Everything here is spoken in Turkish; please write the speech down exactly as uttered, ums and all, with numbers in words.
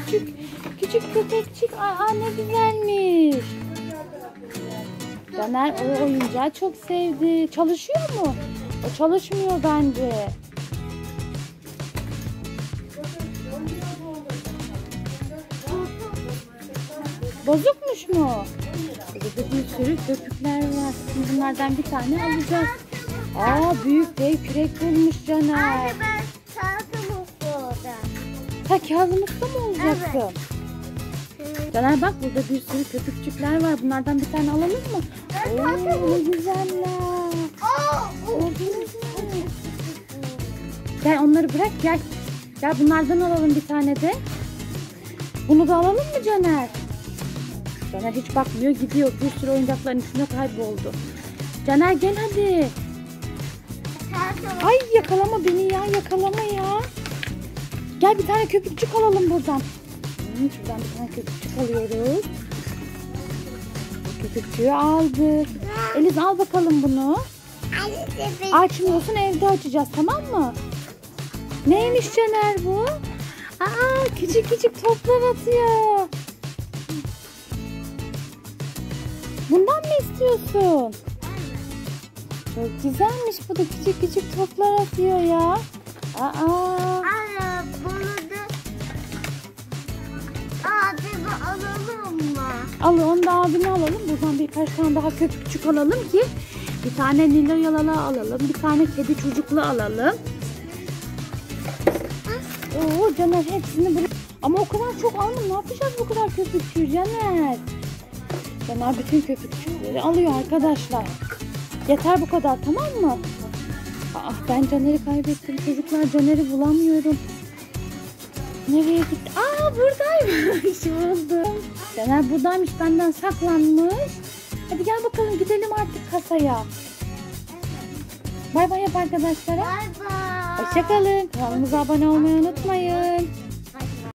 küçük küçük köpekçik. Aa, ne güzelmiş. Caner o oyuncağı çok sevdi. Çalışıyor mu? O çalışmıyor bence. Bozukmuş mu? Burada bir sürü köpükler var. Şimdi bunlardan bir tane alacağız. Aa, büyük dev kürek bulmuş Caner. Anne, ben Kazım Usta olacağım. Ta Kazım Usta mı olacaksın? Evet. Caner bak, burada bir sürü köpükçükler var. Bunlardan bir tane alalım mı? Oo, ne güzeller. Gördünüz mü? Gel onları bırak, gel. Gel bunlardan alalım bir tane de. Bunu da alalım mı Caner? Caner hiç bakmıyor, gidiyor. Bir sürü oyuncakların içine kayboldu. Caner gel hadi. Ay, yakalama beni ya, yakalama ya. Gel bir tane köpükçük alalım buradan. Hmm, şuradan bir tane köpükçük alıyoruz. Köpükçüğü aldık. Eliz al bakalım bunu. Açmıyorsun, evde açacağız, tamam mı? Neymiş Caner bu? Aa, küçük küçük toplar atıyor. Bundan mı istiyorsun? Çok güzelmiş, bu da küçük küçük toplar atıyor ya. Aa. Anne, bunu da abime alalım mı? Al, onu da abine alalım. Buradan birkaç tane daha köpükçük alalım ki bir tane Nilo yalala alalım. Bir tane kedi çocuklu alalım. Oo Caner, hepsini bırak. Ama o kadar çok alma. Ne yapacağız bu kadar köpükçüğü Caner? Caner bütün köpükçükleri alıyor arkadaşlar. Yeter bu kadar, tamam mı? Aa, ben Caner'i kaybettim. Çocuklar, Caner'i bulamıyorum. Nereye gitti? Aa, buradaymış. Buldum. Caner buradaymış. Benden saklanmış. Hadi gel bakalım, gidelim artık kasaya. Bay bay yap arkadaşlara. Bay bay. Hoşça kalın. Kanalımıza abone olmayı unutmayın.